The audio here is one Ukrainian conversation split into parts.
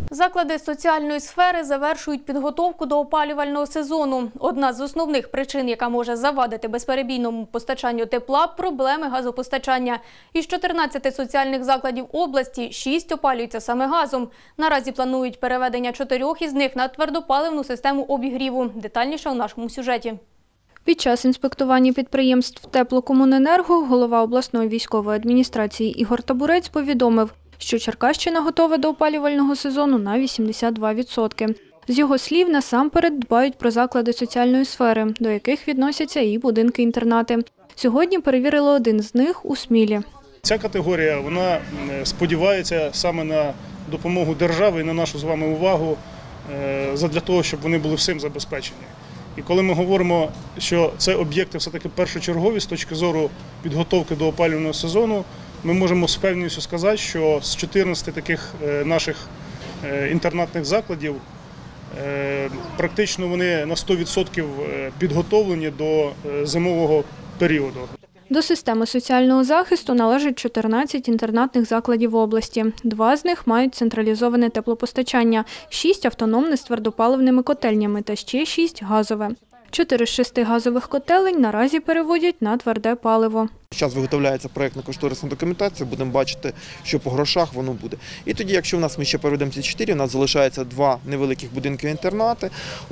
Заклади соціальної сфери завершують підготовку до опалювального сезону. Одна з основних причин, яка може завадити безперебійному постачанню тепла – проблеми газопостачання. Із 14 соціальних закладів області 6 опалюються саме газом. Наразі планують переведення 4 із них на твердопаливну систему обігріву. Детальніше у нашому сюжеті. Під час інспектування підприємств Теплокомуненерго голова обласної військової адміністрації Ігор Табурець повідомив, що Черкащина готова до опалювального сезону на 82%. З його слів, насамперед дбають про заклади соціальної сфери, до яких відносяться і будинки-інтернати. Сьогодні перевірили один з них у Смілі. Ця категорія, вона сподівається саме на допомогу держави і на нашу з вами увагу, задля того, щоб вони були всім забезпечені. І коли ми говоримо, що це об'єкти все-таки першочергові з точки зору підготовки до опалювального сезону, ми можемо з певністю сказати, що з 14 таких наших інтернатних закладів практично вони на 100% підготовлені до зимового періоду. До системи соціального захисту належить 14 інтернатних закладів області. 2 з них мають централізоване теплопостачання, 6 – автономне з твердопаливними котельнями та ще 6 – газове. 4 з 6 газових котелень наразі переводять на тверде паливо. Зараз виготовляється проєктно-кошторисна документація, будемо бачити, що по грошах воно буде. І тоді, якщо ми ще переведемо ці 4, у нас залишається 2 невеликих будинки-інтернати, в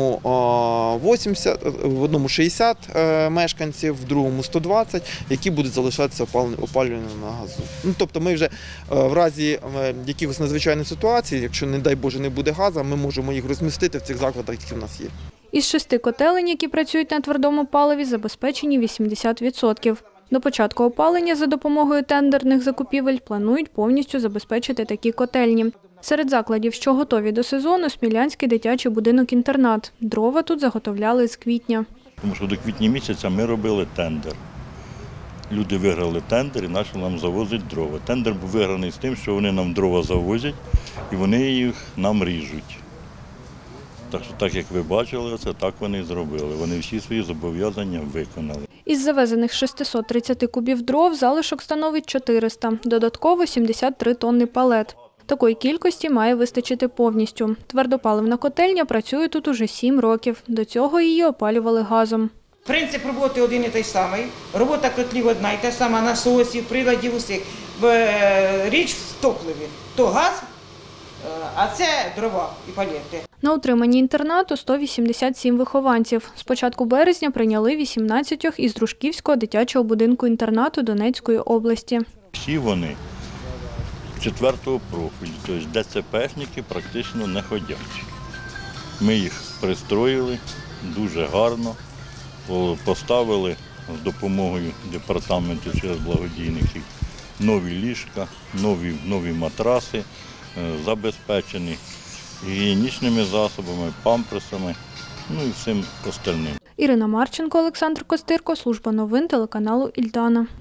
одному 60 мешканців, в другому 120, які будуть залишатися опалюваними на газу. Тобто ми вже в разі якихось надзвичайних ситуацій, якщо, не дай Боже, не буде газу, ми можемо їх розмістити в цих закладах, які в нас є. Із 6 котелень, які працюють на твердому паливі, забезпечені 80%. До початку опалення за допомогою тендерних закупівель планують повністю забезпечити такі котельні. Серед закладів, що готові до сезону, Смілянський дитячий будинок-інтернат. Дрова тут заготовляли з квітня. Тому що до квітня місяця ми робили тендер. Люди виграли тендер і почали нам завозити дрова. Тендер був виграний з тим, що вони нам дрова завозять і вони їх нам ріжуть. Так що, так як ви бачили, це так вони і зробили. Вони всі свої зобов'язання виконали. Із завезених 630 кубів дров залишок становить 400, додатково 73 тонни палет. Такої кількості має вистачити повністю. Твердопаливна котельня працює тут уже 7 років. До цього її опалювали газом. Принцип роботи один і той самий. Робота котлів одна і та сама, насосів, приладів усіх. Річ в топливі. То газ, а це дрова і палети. На утриманні інтернату 187 вихованців. З початку березня прийняли 18 із Дружківського дитячого будинку-інтернату Донецької області. Всі вони 4-го профілю, тобто ДЦПшники практично не ходячі. Ми їх пристроїли дуже гарно, поставили з допомогою департаменту через благодійників нові ліжка, нові матраси, забезпечені гігієнічними засобами, памперсами, і всім остальним. Ірина Марченко, Олександр Костирко, служба новин телеканалу «Ільдана».